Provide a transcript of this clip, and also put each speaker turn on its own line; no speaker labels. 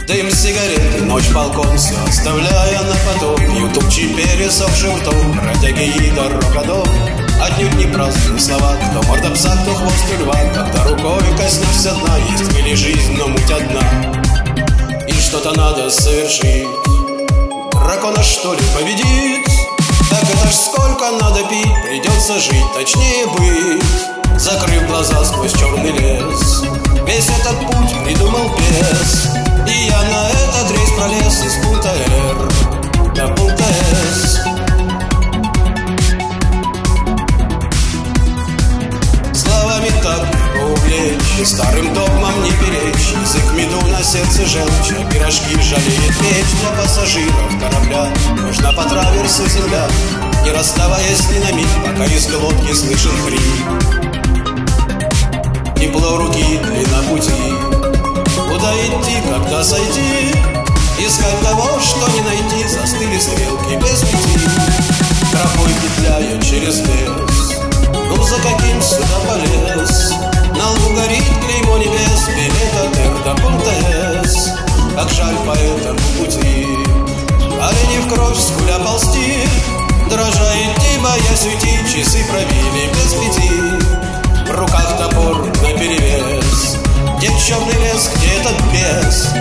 Дым сигареты, ночь полком, все оставляя на потом. Ютубчи пересохший ртом, бродяги и дорога дом. Отнюдь не праздные слова, кто морда пса, кто хвост льва. Когда рукой коснешься дна, есть в мире жизнь, но муть одна. И что-то надо совершить. Дракона что ли победит? Так это ж сколько надо пить, придется жить, точнее быть, закрыв глаза сквозь черный лес. Весь этот путь придумал бес, и я на этот рейс пролез из пункта Р до пункта С. Словами так легко увлечь, и старым догмам не перечь. Язык меду, на сердце желчь, а пирожки жалеет печь. Для пассажиров корабля нужна по траверсу земля, не расставаясь ни на миг, пока из глотки слышен хрип. Тепло руки, длина пути, куда идти, когда сойти, искать того, что не найти. Застыли стрелки без пяти, тропой петляя через лес. Ну за каким сюда полез? На лбу горит клеймо небес, билет от Р до пункта С. Как жаль по этому пути, олени в кровь скуля ползти, дрожа идти, боясь уйти, часы пробили без пяти. В руках топор наперевес, где черный лес, где этот бес?